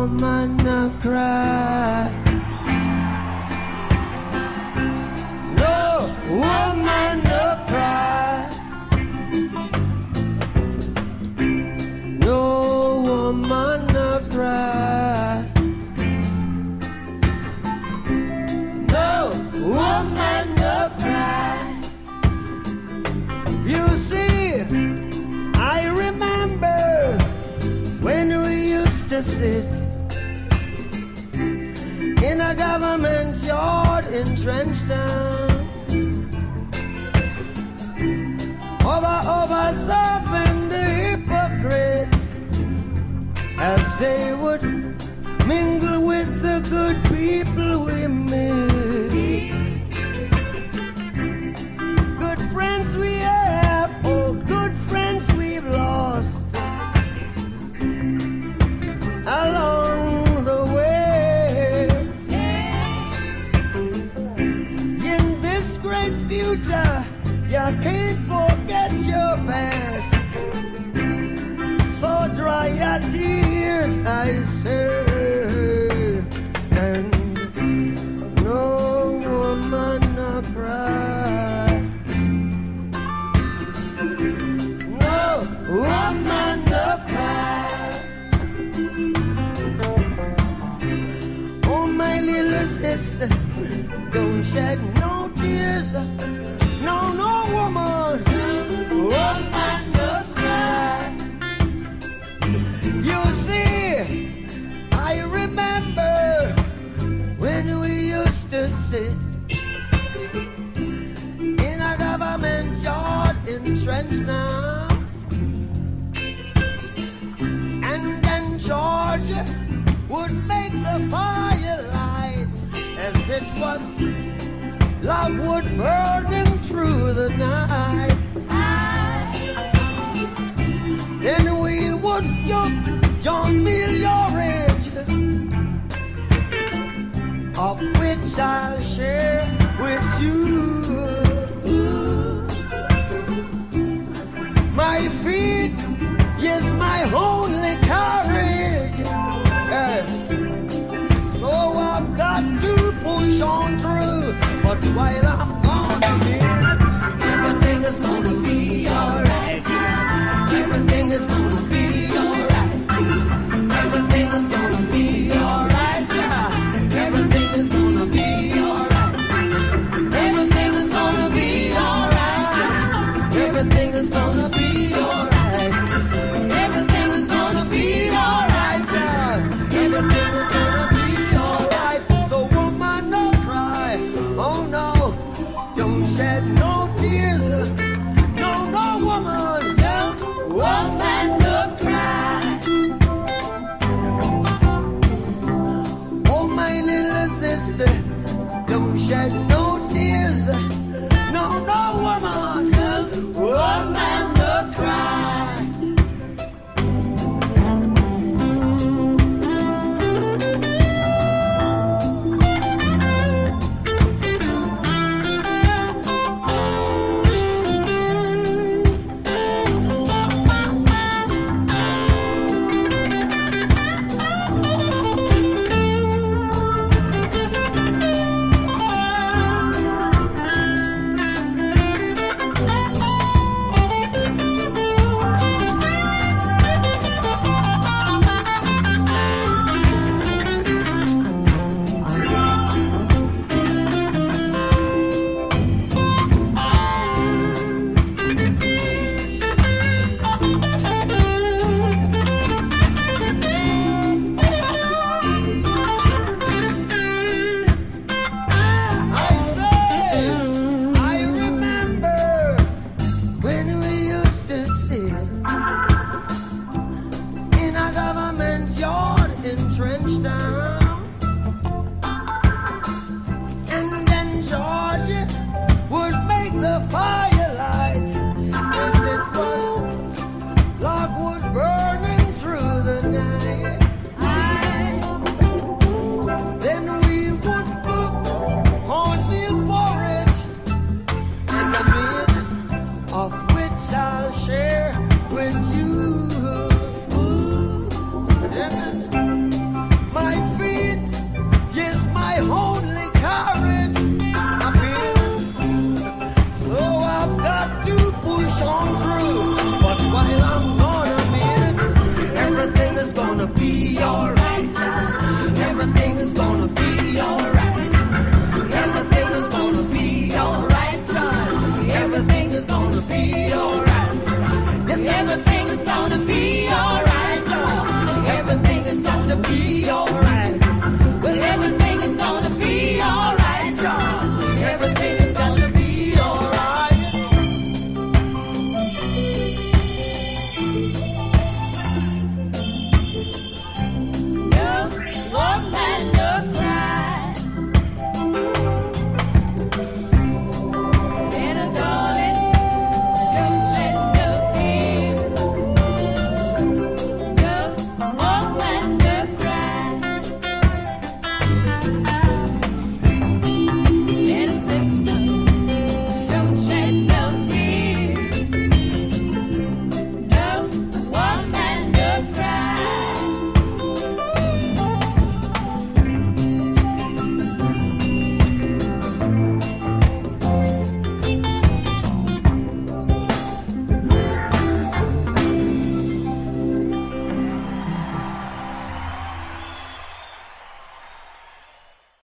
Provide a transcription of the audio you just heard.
woman no cry. No woman no cry. No woman no cry. No woman no cry. You see, I remember when we used to sit in a government yard in Trenchtown, over the hypocrites as they would mingle with the good people we miss. Good friends we have, oh good friends we've lost along the way. In this great future, you can't forget your past. So dry your tears, I say, and no woman no cry. No woman no cry. Oh, my little sister, don't shed no tears. No, no woman, woman no cry. You see, I remember when we used to sit in a government yard in Trenchtown, and then Georgia would make the firelight as it was logwood burning through the night. Then we would, you